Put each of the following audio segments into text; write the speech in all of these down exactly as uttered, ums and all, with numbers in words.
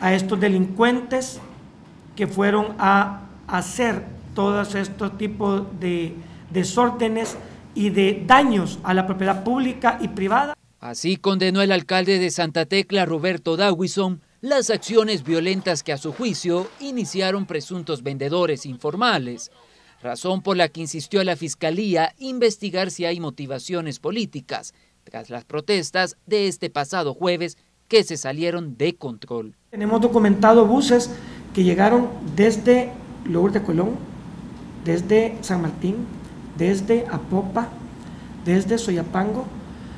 a estos delincuentes que fueron a hacer todos estos tipos de desórdenes y de daños a la propiedad pública y privada. Así condenó el alcalde de Santa Tecla, Roberto Dawison, las acciones violentas que a su juicio iniciaron presuntos vendedores informales, razón por la que insistió a la Fiscalía investigar si hay motivaciones políticas tras las protestas de este pasado jueves que se salieron de control. Tenemos documentado buses que llegaron desde Lourdes de Colón, desde San Martín, desde Apopa, desde Soyapango,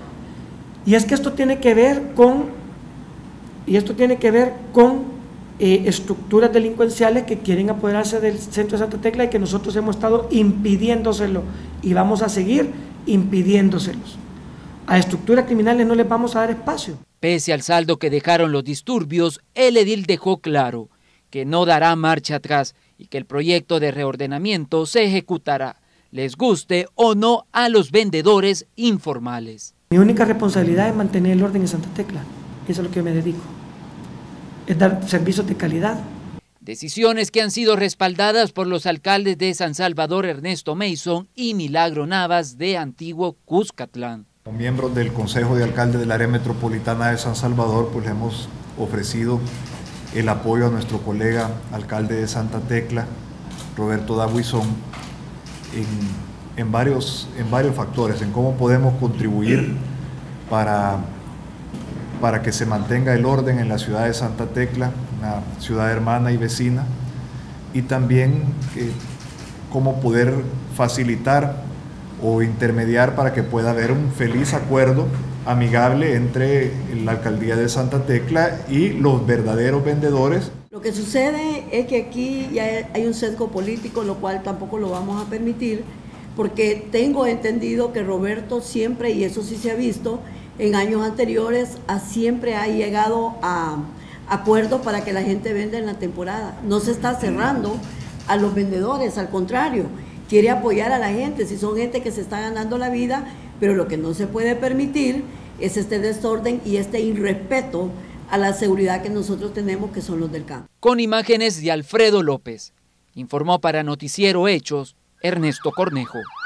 y es que esto tiene que ver con, y esto tiene que ver con eh, estructuras delincuenciales que quieren apoderarse del centro de Santa Tecla y que nosotros hemos estado impidiéndoselo y vamos a seguir impidiéndoselos. A estructuras criminales no les vamos a dar espacio. Pese al saldo que dejaron los disturbios, el edil dejó claro que no dará marcha atrás y que el proyecto de reordenamiento se ejecutará, les guste o no a los vendedores informales. Mi única responsabilidad es mantener el orden en Santa Tecla, eso es lo que yo me dedico, es dar servicios de calidad. Decisiones que han sido respaldadas por los alcaldes de San Salvador, Ernesto Mason, y Milagro Navas de Antiguo Cuscatlán. Como miembros del Consejo de Alcaldes del Área Metropolitana de San Salvador, pues le hemos ofrecido el apoyo a nuestro colega alcalde de Santa Tecla, Roberto Dawison, en En varios, en varios factores, en cómo podemos contribuir para, para que se mantenga el orden en la ciudad de Santa Tecla, una ciudad hermana y vecina, y también eh, cómo poder facilitar o intermediar para que pueda haber un feliz acuerdo amigable entre la alcaldía de Santa Tecla y los verdaderos vendedores. Lo que sucede es que aquí ya hay un sesgo político, lo cual tampoco lo vamos a permitir, porque tengo entendido que Roberto siempre, y eso sí se ha visto, en años anteriores a siempre ha llegado a acuerdos para que la gente venda en la temporada. No se está cerrando a los vendedores, al contrario, quiere apoyar a la gente, si son gente que se está ganando la vida, pero lo que no se puede permitir es este desorden y este irrespeto a la seguridad que nosotros tenemos, que son los del campo. Con imágenes de Alfredo López, informó para Noticiero Hechos, Ernesto Cornejo.